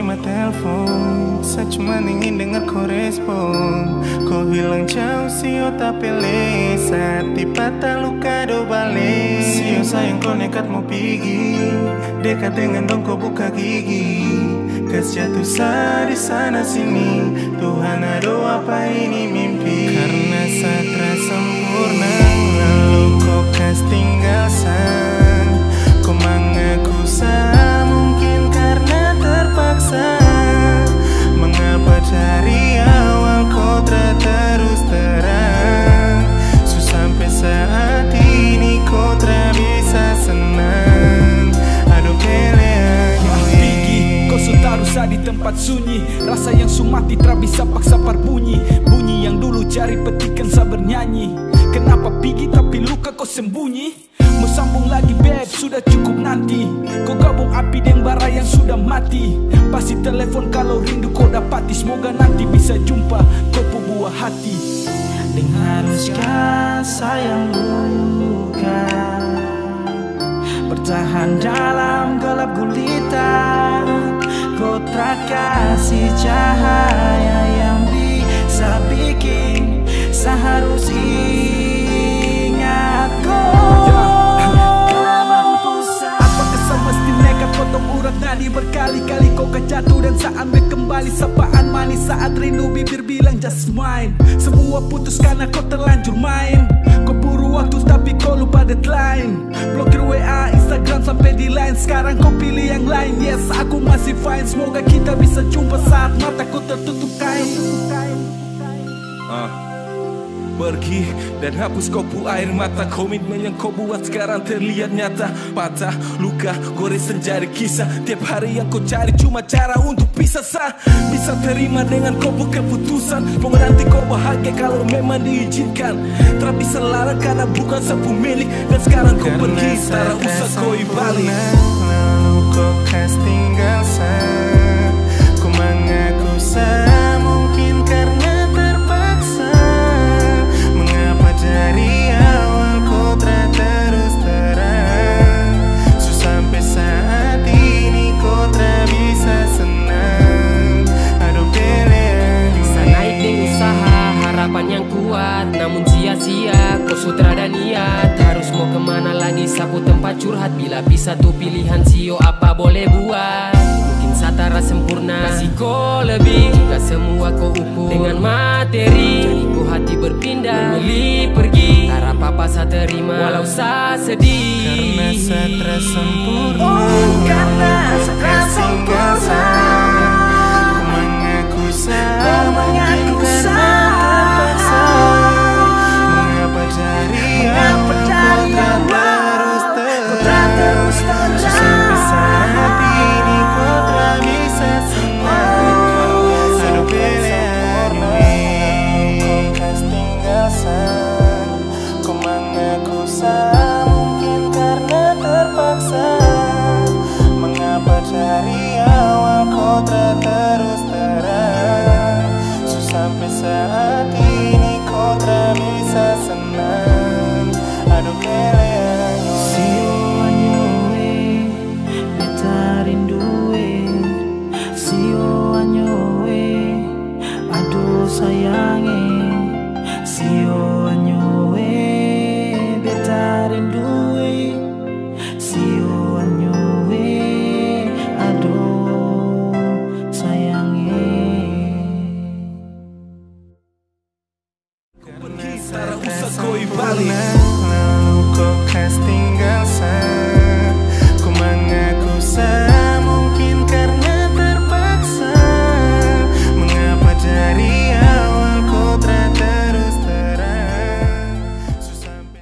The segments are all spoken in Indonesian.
terima telepon, saya cuma ingin dengar kau respon. Kau bilang jauh sio tak pele, saat tiba tak luka do balik. Sio sayang kau nekat mau pergi, dekat dengan dong kau buka gigi. Kasih jatuh di sana sini, Tuhan aduh apa ini mimpi. Karena saat sempurna, lalu kau kas tinggal san. Kau mengaku sah, mungkin karena terpaksa. Mengapa dari awal kau terus terang? Sampai saat ini kau tak bisa senang. Aduh pelean Pigi, kau sudah rusak di tempat sunyi. Rasa yang sumati tak bisa paksa berbunyi. Bunyi yang dulu jari petikan sabar nyanyi. Kenapa Pigi tapi luka kau sembunyi? Mau sambung lagi beb, sudah cukup nanti. Kau gabung api dengan bara yang sudah mati. Pasti telepon kalau rindu kau dapati. Semoga nanti bisa jumpa kau buah hati. Ding haruskah sayang luka bertahan dalam gelap gulita. Kau tak kasih cahaya yang bisa bikin seharus ingat kau. Apakah semesti nekat potong urat nadi berkali-kali kau jatuh dan saya ambil kembali sapaan manis saat rindu bibir bilang just mine. Semua putus karena kau terlanjur main. Kau buru waktu tapi kau lupa deadline. Blokir WA, Instagram sampai di line. Sekarang kau pilih yang lain. Yes, aku masih fine. Semoga kita bisa jumpa saat mataku tertutup kain. Pergi dan hapus kopu air mata. Komitmen yang kau buat sekarang terlihat nyata. Patah, luka, gores menjadi kisah. Tiap hari yang kau cari cuma cara untuk pisah sah. Bisa terima dengan kau bukan keputusan. Mau nanti kau bahagia kalau memang diizinkan. Tak bisa larang karena bukan sapu milik. Dan sekarang kau pergi, tak usah kau balik. Lalu kau kas tinggal sah. Ku mengaku sah, mungkin karena terpaksa. Dari awal kau terus terang. Sampai saat ini kau tak bisa senang. Aduh pelean bisa naik dengan usaha, harapan yang kuat. Namun sia-sia, kau sutra dan niat. Harus mau kemana lagi, sapu tempat curhat. Bila bisa tuh pilihan sio apa boleh buat. Mungkin satara sempurna, kasih kau lebih. Jika semua kau ukur dengan materi, jadi kau hati berpindah, memilih pergi. Cara papa saya terima, walau saya sedih. Karena satra sempurna, karena satra sempurna. Ku mengaku sah, mungkin karena terpaksa. Mengapa dari awal kau tak terus terang? Sampai saat ini kau tak bisa senang. Aduh pelean kau kas tinggal sah. Kau mengaku sah, mungkin karena terpaksa. Mengapa dari awal kau tak terus terang? Sampai saat ini kau tak bisa senang. Aduh pelean Sio anyoe beta rinduwe. Sio anyoe aduh sayange. Sio anyoe beta rinduwe. Sio anyoe aduh sayange. Tak usah kau balik. Lalu kau kas tinggal sah. Ku mengaku sah, mungkin karena terpaksa. Mengapa dari awal kau terus terang? Sampai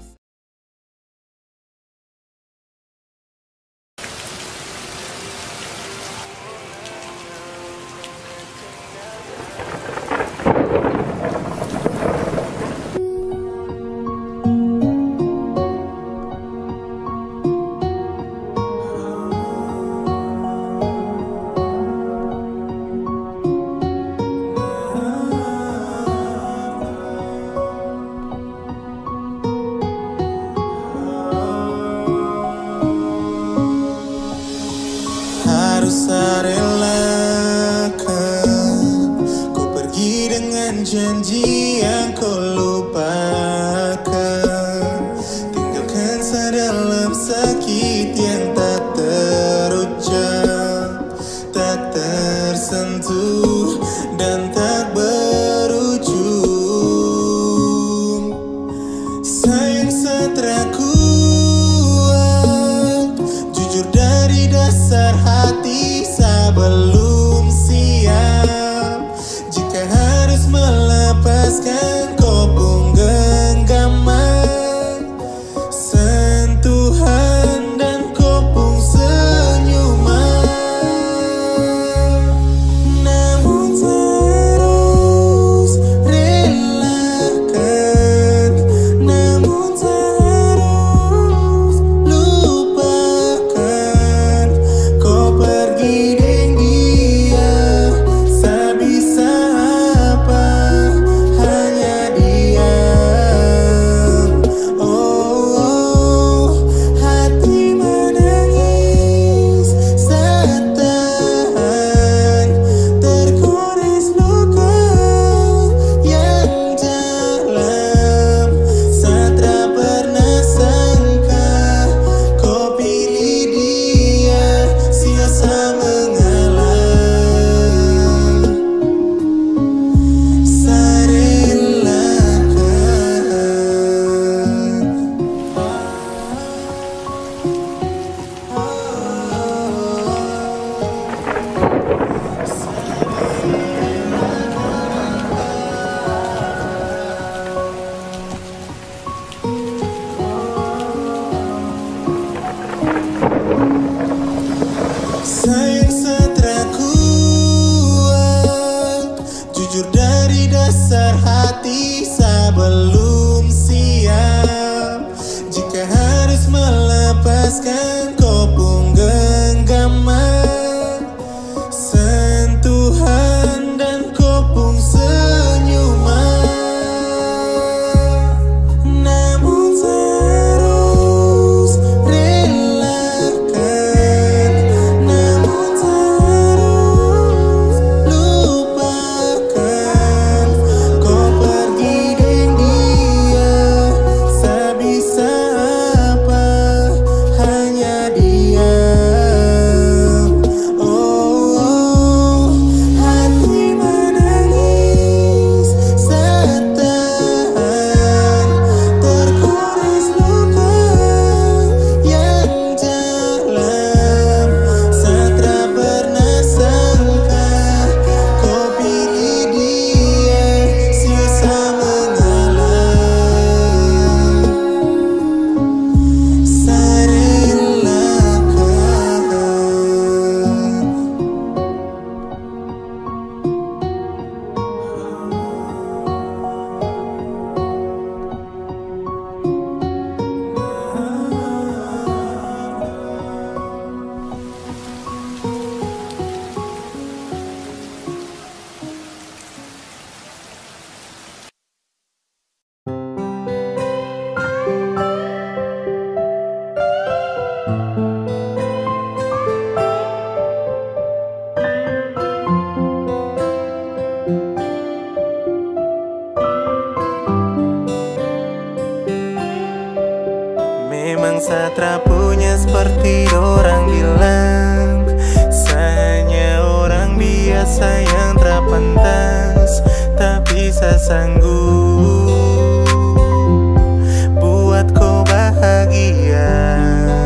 Satra punya seperti orang bilang, saya hanya orang biasa yang terpantas, tak bisa sanggup buat kau bahagia.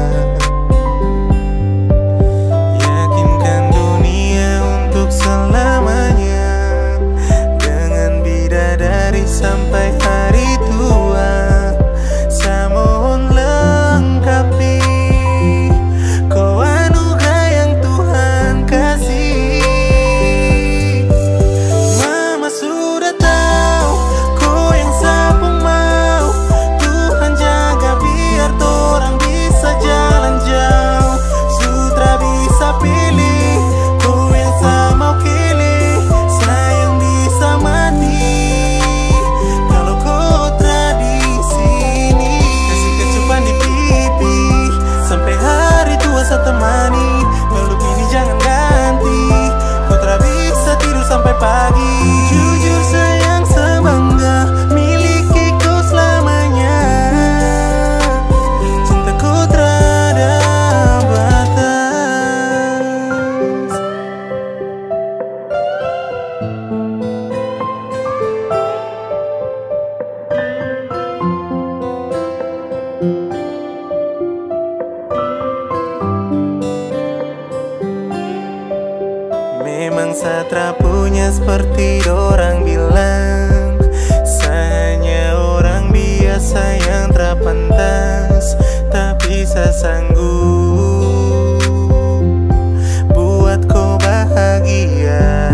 Yakinkan dunia untuk selamanya dengan bidadari sampai hari tua. Saya mohon lengkapi kau anugerah yang Tuhan kasih. Mama sudah tahu kau yang sapung mau, Tuhan jaga biar torang bisa jalan jauh. Sutra bisa pilih kau yang sama pilih, sayang bisa mati kalau kau tradisi. Kasih kecupan di pipi sampai hari tua saya temani, peluk ini jangan ganti, kau tak bisa tidur sampai pagi. Jujur sayang sebangga miliki kau selamanya, cintaku terada batas. Memang Satra punya seperti orang bilang, saya hanya orang biasa yang terpantas, tak bisa sanggup buat kau bahagia.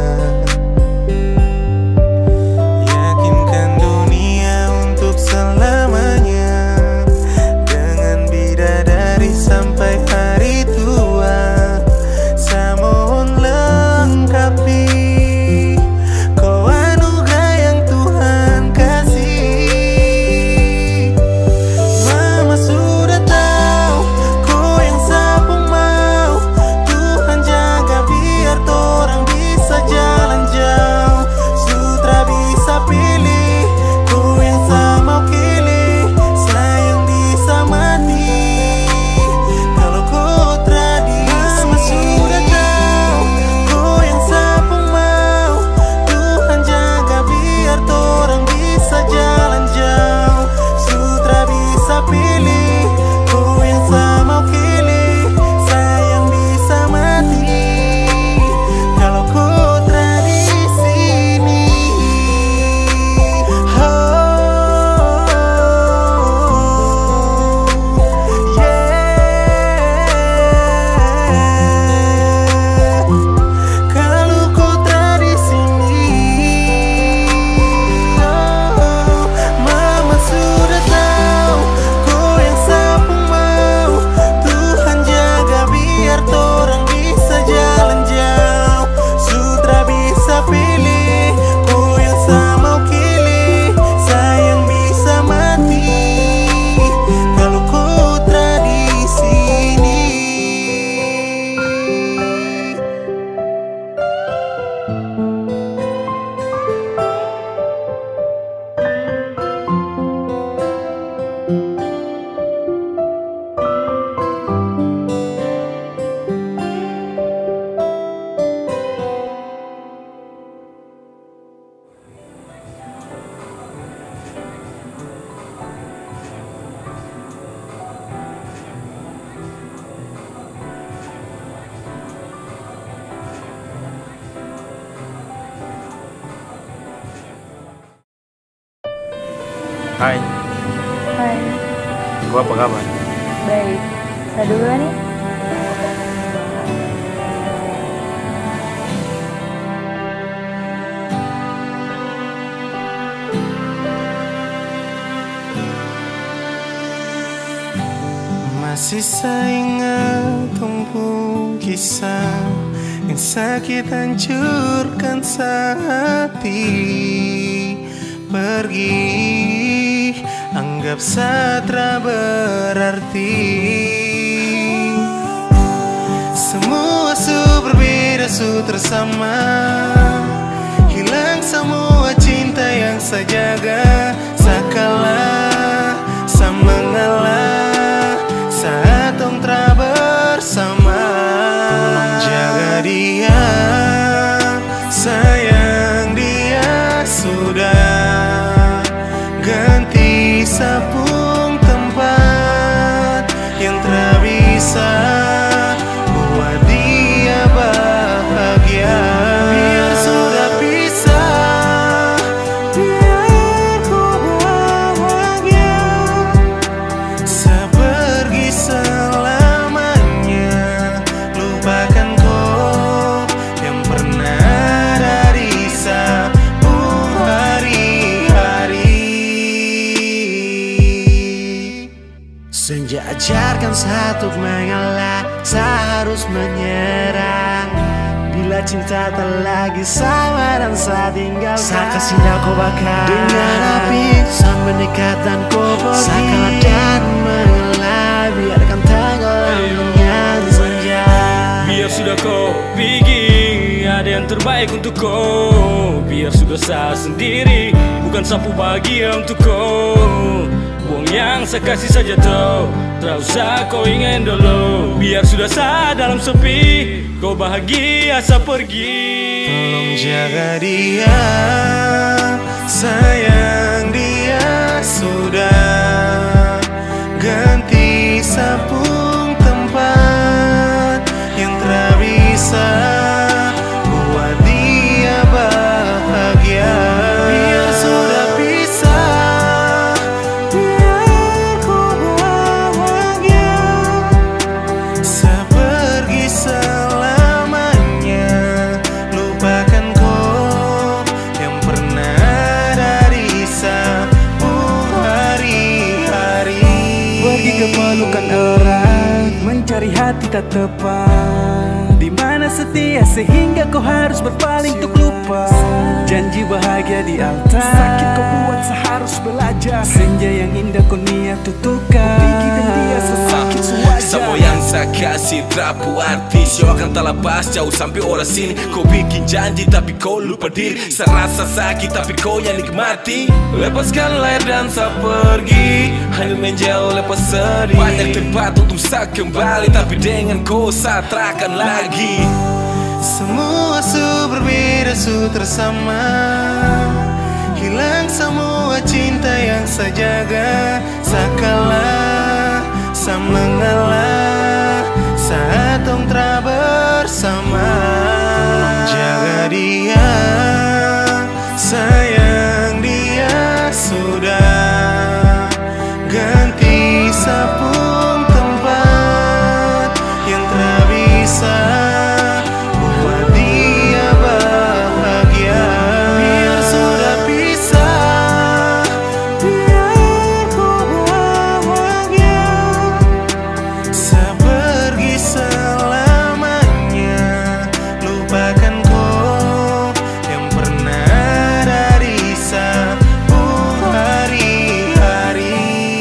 Yakinkan dunia untuk selamanya dengan bidadari sampai hari tua. Saya mohon lengkapi kau anugerah yang Tuhan kasih. Mama sudah tahu kau yang sapung mau, Tuhan jaga biar torang bisa jalan jauh. Sutra bisa pilih kau yang sama pilih, sayang bisa mati kalau kau tradisi. Mama sudah tahu kau yang sapung mau, Tuhan jaga biar torang bisa jalan jauh. Sutra bisa pilih kau yang sama pilih, sayang bisa mati kalau kau tradisi. Kalau kau tradisi, Mama sudah tahu kau yang sapung mau, Tuhan jaga biar torang bisa jalan jauh. Sutra bisa pilih kau yang sama pilih, sayang bisa mati kalau kau tradisi. Hai, Hai, gua apa kabar? baik. Saya duluan nih. Masih saya ingat tumpu kisah yang sakit hancurkan hati. Pergi, anggap Satra berarti. Semua berbeda, tersama. Hilang semua cinta yang saya jaga. Sakala, saya mengalah. Senja ajarkan satu mengalah, tak harus menyerah. Bila cinta tak lagi sama dan saat tinggalkan, saya kasih kau bakar dengan api, sang mendekat dan kau pergi. Saya kalah dan mengalah, biarkan tenggelam dengan senja. Biar sudah kau pergi, ada yang terbaik untuk kau. Biar sudah saya sendiri, bukan sapu bahagia untuk kau. Buang yang saya kasih saja tau, tak usah kau ingin dulu. Biar sudah saya dalam sepi, kau bahagia saya pergi. Tolong jaga dia, sayang dia. Sudah ganti sabung tempat yang tak bisa buat dia bahagia. Biar sudah pisah, biar ku bahagia. Saya pergi selamanya, lupakan kau yang pernah ada di sapu hari-hari. Pergi ke pelukan erat, mencari hati tak tepat, di mana setia sehingga kau harus berpaling untuk lupa. Janji bahagia di altar, sakit kau buat seharus belajar. Senja yang indah kau niat tutukan, pergi dan dia sesakit sewajar. Semua yang saya kasih terapu arti, Sio akan tak lepas jauh sampai orang sini. Kau bikin janji tapi kau lupa diri. Saya rasa sakit tapi kau yang nikmati. Lepaskan layar dan saya pergi, hanya menjauh lepas sedih. Banyak tempat untuk saya kembali, tapi dengan kau saya terakan lagi. Semua su berbeda, su tersama. Hilang semua cinta yang saya jaga. Saya kalah, saya mengalah saat tong tra bersama. Jaga dia, sayang dia. Sudah ganti sabung tempat yang tak bisa buat dia bahagia. Biar sudah pisah, biar ku bahagia. Saya pergi selamanya, lupakan kau yang pernah ada di sapu hari-hari.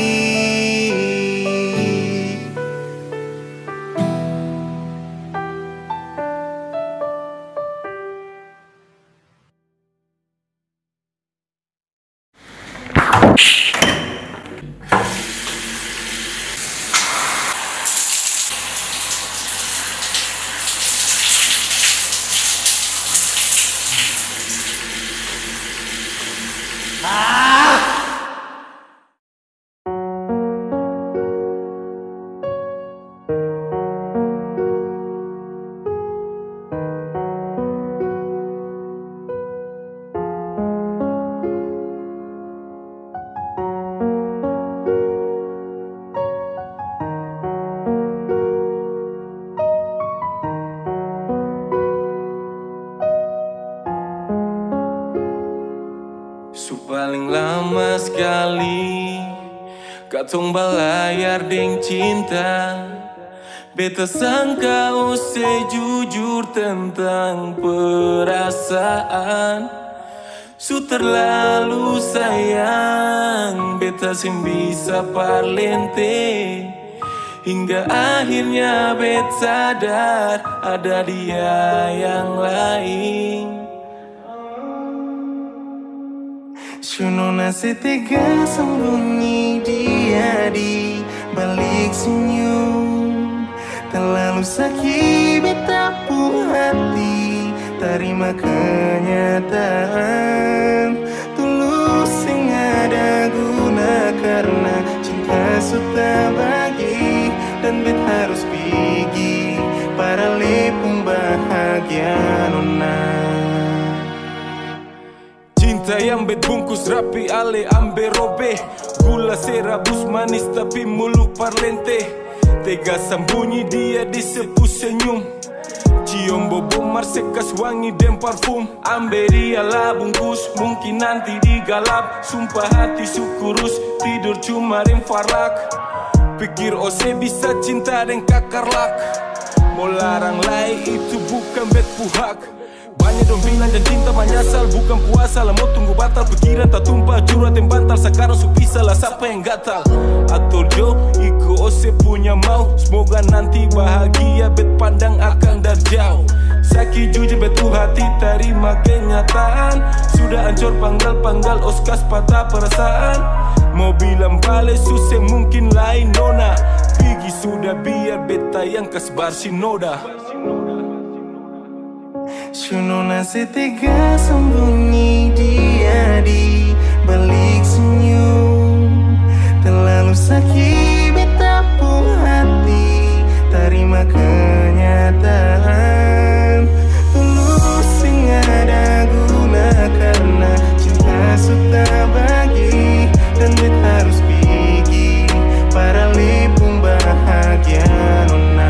Su paling lama sekali katong balayar deng cinta. Beta sangka usai jujur tentang perasaan. Su terlalu sayang, beta sing bisa parlente. Hingga akhirnya beta sadar ada dia yang lain. Suno nasi tega sembunyi dia di balik senyum. Terlalu sakit beta pun hati, terima kenyataan. Tulus sing ada guna karena cinta sudah bagi. Dan bet harus pergi para lepung bahagia nona. Cinta yang bet bungkus rapi ale ambe robe. Gula serabus manis tapi mulut parlente. Tega sembunyi dia di sepu senyum. Cium bobo marsekas wangi dan parfum. Ambe dia lah bungkus, mungkin nanti digalap. Sumpah hati sukurus, tidur cuma rem farak. Pikir ose bisa cinta dengan kakarlak. Mau larang lai itu bukan bet puhak. Banyak dong bilang dan cinta menyasal bukan puasa lah. Mau tunggu batal pikiran tak tumpah curhat yang bantal. Sekarang su pisah lah siapa yang gatal. Atau jo iku ose punya mau. Semoga nanti bahagia bet pandang akan dari jauh. Sakit jujur betul hati terima kenyataan. Sudah hancur panggal-panggal oskas patah perasaan. Mau bilang balik susah mungkin lain nona. Pigi sudah biar beta yang kasbar sinoda. Sunona setega sembunyi dia di balik senyum. Terlalu sakit beta pun hati terima kenyataan. Tulus sing ada guna karena cinta sudah bagi. Dan bet harus pergi para lipung bahagia nona.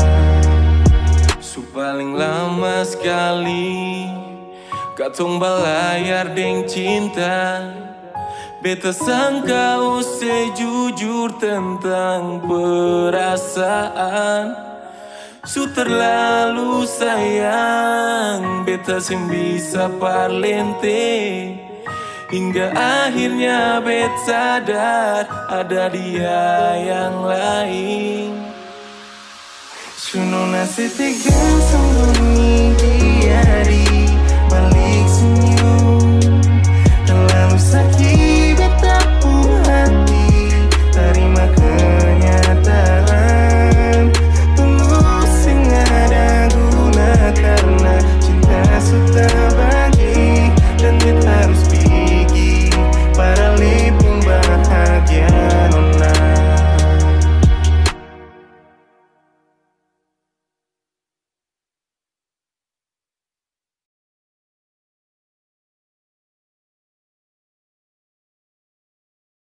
Paling lama sekali katong balayar deng cinta. Beta sangka ose jujur tentang perasaan. Su terlalu sayang beta sing bisa parlente. Hingga akhirnya bet sadar ada dia yang lain. Sunona setega sembunyi dia di